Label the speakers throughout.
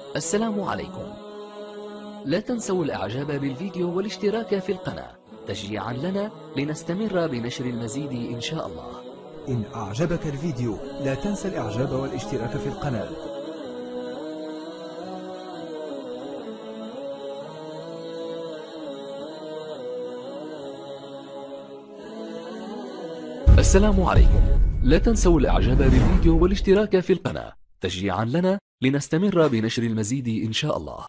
Speaker 1: السلام عليكم. لا تنسوا الاعجاب بالفيديو والاشتراك في القناة تشجيعا لنا لنستمر بنشر المزيد ان شاء الله.
Speaker 2: إن أعجبك الفيديو لا تنسى الإعجاب والاشتراك في القناة.
Speaker 1: السلام عليكم. لا تنسوا الاعجاب بالفيديو والاشتراك في القناة تشجيعا لنا لنستمر بنشر المزيد ان شاء الله.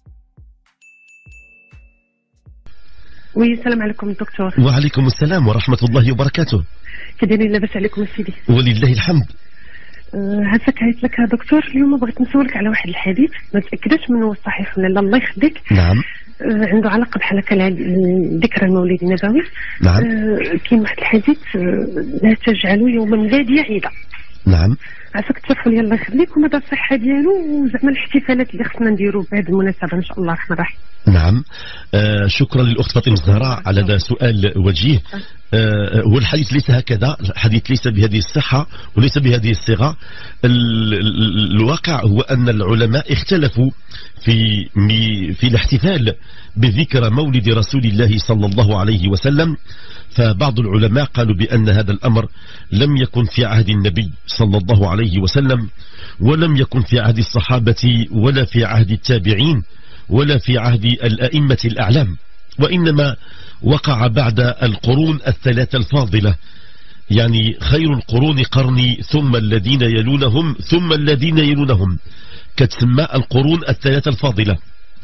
Speaker 3: السلام عليكم دكتور.
Speaker 4: وعليكم السلام ورحمة الله وبركاته.
Speaker 3: كديرين لاباس عليكم سيدي؟
Speaker 4: ولله الحمد.
Speaker 3: هسه كايت لك دكتور، اليوم بغيت نسولك على واحد الحديث ما تاكدش منه صحيح ولا لا، الله يخليك.
Speaker 4: نعم.
Speaker 3: عنده علاقه بحال هكا ذكرى المولد النبوي.
Speaker 4: نعم.
Speaker 3: كاين واحد الحديث لا تجعلوا يوم ميلادي عيدا.
Speaker 4: نعم.
Speaker 3: عساك تشرحوا لي الله يخليك ومدى الصحه ديالو وزعما الاحتفالات اللي خصنا نديروا بهذه المناسبه ان شاء الله الرحمن الرحيم.
Speaker 4: نعم. شكرا للأخت فاطمة الزهراء على هذا سؤال وجيه. هو الحديث ليس هكذا، الحديث ليس بهذه الصحة وليس بهذه الصيغة. الواقع هو أن العلماء اختلفوا في الاحتفال بذكرى مولد رسول الله صلى الله عليه وسلم. فبعض العلماء قالوا بأن هذا الأمر لم يكن في عهد النبي صلى الله عليه وسلم، ولم يكن في عهد الصحابة ولا في عهد التابعين ولا في عهد الأئمة الأعلام، وإنما وقع بعد القرون الثلاثة الفاضلة. يعني خير القرون قرني ثم الذين يلونهم ثم الذين يلونهم، كتسمى القرون الثلاثة الفاضلة.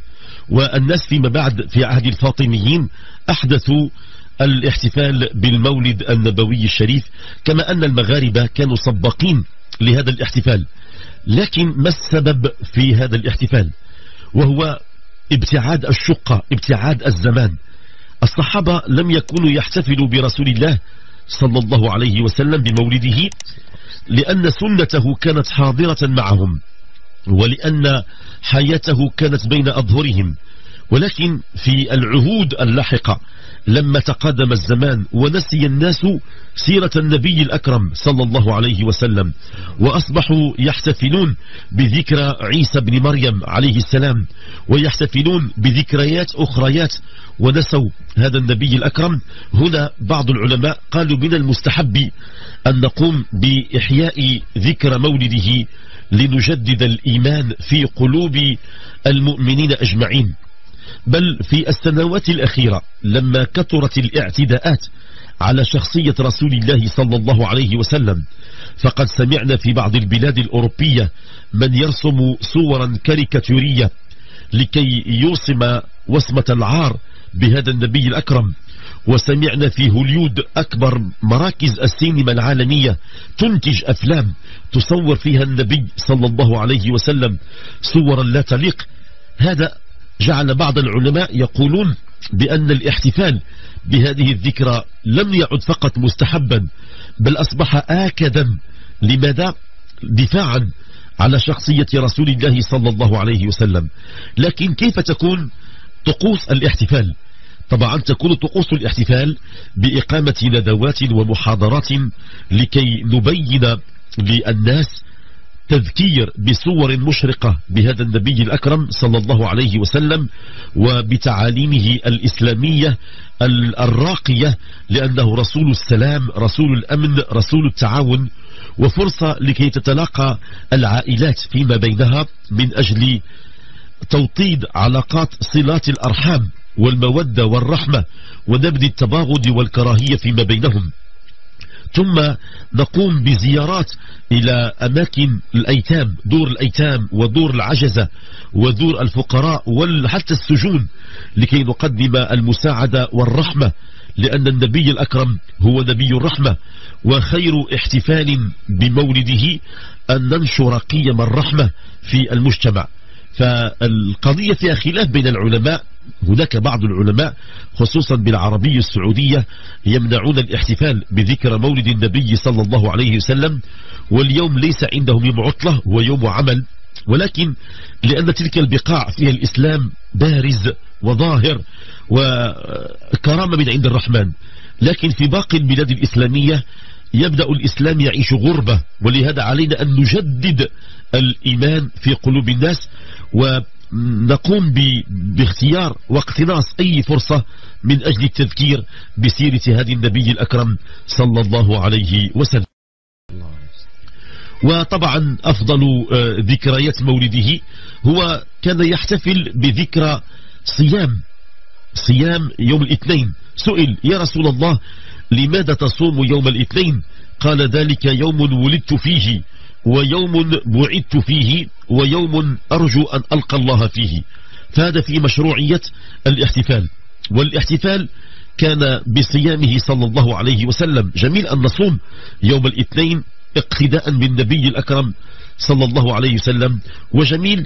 Speaker 4: والناس فيما بعد في عهد الفاطميين أحدثوا الاحتفال بالمولد النبوي الشريف، كما أن المغاربة كانوا سباقين لهذا الاحتفال. لكن ما السبب في هذا الاحتفال؟ وهو ابتعاد الشقة، ابتعاد الزمان. الصحابة لم يكونوا يحتفلوا برسول الله صلى الله عليه وسلم بمولده لأن سنته كانت حاضرة معهم، ولأن حياته كانت بين أظهرهم. ولكن في العهود اللاحقة لما تقادم الزمان ونسي الناس سيرة النبي الأكرم صلى الله عليه وسلم، وأصبحوا يحتفلون بذكرى عيسى بن مريم عليه السلام، ويحتفلون بذكريات أخريات ونسوا هذا النبي الأكرم. هنا بعض العلماء قالوا من المستحب أن نقوم بإحياء ذكرى مولده لنجدد الإيمان في قلوب المؤمنين أجمعين. بل في السنوات الأخيرة لما كثرت الاعتداءات على شخصية رسول الله صلى الله عليه وسلم، فقد سمعنا في بعض البلاد الأوروبية من يرسم صورا كاريكاتورية لكي يوصم وصمة العار بهذا النبي الأكرم. وسمعنا في هوليود أكبر مراكز السينما العالمية تنتج أفلام تصور فيها النبي صلى الله عليه وسلم صورا لا تليق. هذا جعل بعض العلماء يقولون بأن الاحتفال بهذه الذكرى لم يعد فقط مستحبا، بل أصبح آكدا. لماذا؟ دفاعا على شخصية رسول الله صلى الله عليه وسلم. لكن كيف تكون طقوس الاحتفال؟ طبعا تكون طقوس الاحتفال بإقامة ندوات ومحاضرات لكي نبين للناس تذكير بصور مشرقة بهذا النبي الأكرم صلى الله عليه وسلم وبتعاليمه الإسلامية الراقية، لأنه رسول السلام، رسول الأمن، رسول التعاون، وفرصة لكي تتلاقى العائلات فيما بينها من أجل توطيد علاقات صلات الأرحام والمودة والرحمة ونبذ التباغض والكراهية فيما بينهم. ثم نقوم بزيارات إلى أماكن الأيتام، دور الأيتام ودور العجزة ودور الفقراء وحتى السجون، لكي نقدم المساعدة والرحمة، لأن النبي الأكرم هو نبي الرحمة. وخير احتفال بمولده أن ننشر قيم الرحمة في المجتمع. فالقضية فيها خلاف بين العلماء. هناك بعض العلماء خصوصا بالعربية السعودية يمنعون الاحتفال بذكرى مولد النبي صلى الله عليه وسلم، واليوم ليس عندهم يوم عطلة، هو يوم عمل. ولكن لأن تلك البقاع فيها الإسلام بارز وظاهر وكرامة من عند الرحمن، لكن في باقي البلاد الإسلامية يبدأ الإسلام يعيش غربة، ولهذا علينا أن نجدد الإيمان في قلوب الناس ونقوم باختيار واقتناص أي فرصة من أجل التذكير بسيرة هذا النبي الأكرم صلى الله عليه وسلم. وطبعا أفضل ذكريات مولده هو كان يحتفل بذكرى صيام يوم الاثنين. سئل: يا رسول الله لماذا تصوم يوم الاثنين؟ قال: ذلك يوم ولدت فيه، ويوم بعثت فيه، ويوم أرجو أن ألقى الله فيه. فهذا في مشروعية الاحتفال. والاحتفال كان بصيامه صلى الله عليه وسلم. جميل أن نصوم يوم الاثنين اقتداء بالنبي الأكرم صلى الله عليه وسلم. وجميل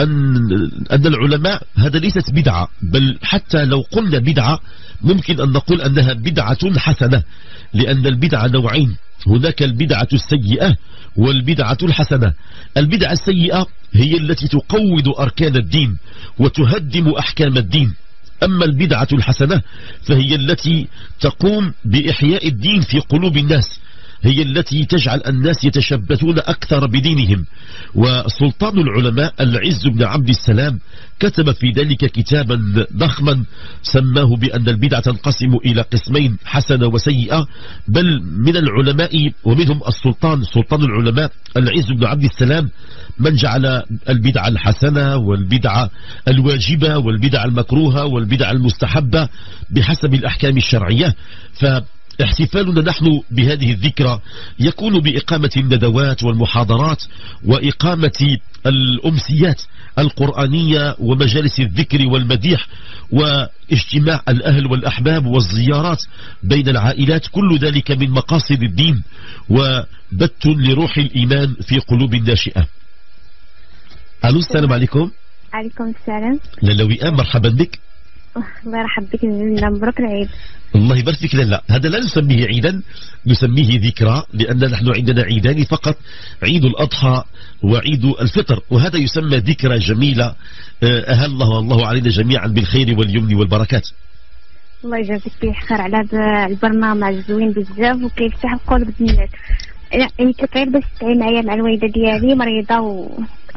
Speaker 4: أن العلماء، هذا ليست بدعة، بل حتى لو قلنا بدعة ممكن أن نقول أنها بدعة حسنة، لأن البدعة نوعين: هناك البدعة السيئة والبدعة الحسنة. البدعة السيئة هي التي تقوض أركان الدين وتهدم أحكام الدين، أما البدعة الحسنة فهي التي تقوم بإحياء الدين في قلوب الناس، هي التي تجعل الناس يتشبثون أكثر بدينهم. وسلطان العلماء العز بن عبد السلام كتب في ذلك كتابا ضخما سماه بأن البدعة تنقسم إلى قسمين: حسنة وسيئة. بل من العلماء ومنهم سلطان العلماء العز بن عبد السلام من جعل البدعة الحسنة والبدعة الواجبة والبدعة المكروهة والبدعة المستحبة بحسب الأحكام الشرعية. احتفالنا نحن بهذه الذكرى يكون بإقامة الندوات والمحاضرات وإقامة الأمسيات القرآنية ومجالس الذكر والمديح واجتماع الأهل والأحباب والزيارات بين العائلات. كل ذلك من مقاصد الدين وبت لروح الإيمان في قلوب الناشئة. ألو، السلام عليكم.
Speaker 5: عليكم السلام.
Speaker 4: لالا وئام، مرحبا بك.
Speaker 5: الله يرحب بك، مبروك العيد.
Speaker 4: الله يبارك فيك. لا، هذا لا نسميه عيدا، نسميه ذكرى، لأن نحن عندنا عيدان فقط: عيد الأضحى وعيد الفطر، وهذا يسمى ذكرى جميلة. أهل الله علينا جميعا بالخير واليمن والبركات.
Speaker 5: الله يجازيك بخير على هذا البرنامج زوين بزاف وكيفتح القلب الناس. قلت لك غير باش تدعي معايا مع الوالده ديالي مريضه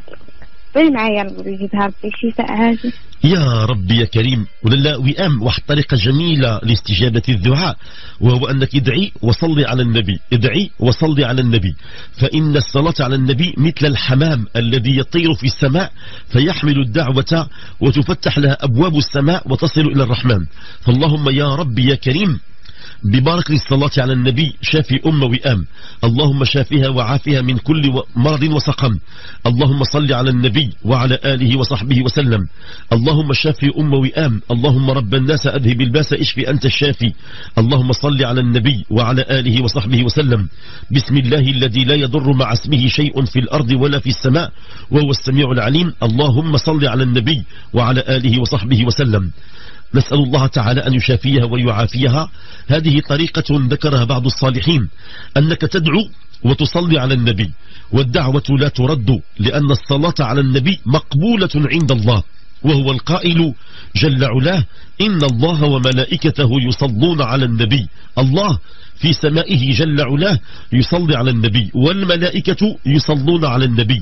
Speaker 5: معايا يجيبها ربي الشفاء هذه. يا
Speaker 4: ربي يا كريم. ولا وئام، واحد طريقة جميلة لاستجابة الدعاء، وهو أنك ادعي وصلي على النبي، ادعي وصلي على النبي، فإن الصلاة على النبي مثل الحمام الذي يطير في السماء فيحمل الدعوة وتفتح لها أبواب السماء وتصل إلى الرحمن. فاللهم يا ربي يا كريم ببارك الصلاة على النبي شافي وئام، اللهم شافها وعافها من كل مرض وسقم. اللهم صل على النبي وعلى آله وصحبه وسلم. اللهم شافي وئام، اللهم رب الناس أذهب الباس اشفي أنت الشافي. اللهم صل على النبي وعلى آله وصحبه وسلم. بسم الله الذي لا يضر مع اسمه شيء في الأرض ولا في السماء وهو السميع العليم. اللهم صل على النبي وعلى آله وصحبه وسلم. نسأل الله تعالى أن يشافيها ويعافيها. هذه طريقة ذكرها بعض الصالحين، أنك تدعو وتصلي على النبي، والدعوة لا ترد، لأن الصلاة على النبي مقبولة عند الله، وهو القائل جل علاه: إن الله وملائكته يصلون على النبي. الله في سمائه جل علاه يصلي على النبي، والملائكة يصلون على النبي.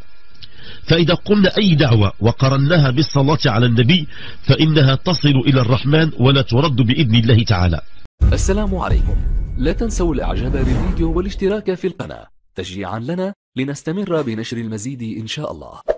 Speaker 4: فإذا قلنا أي دعوة وقرناها بالصلاة على النبي فإنها تصل إلى الرحمن ولا ترد بإذن الله تعالى.
Speaker 1: السلام عليكم. لا تنسوا الإعجاب بالفيديو والاشتراك في القناة تشجيعا لنا لنستمر بنشر المزيد إن شاء الله.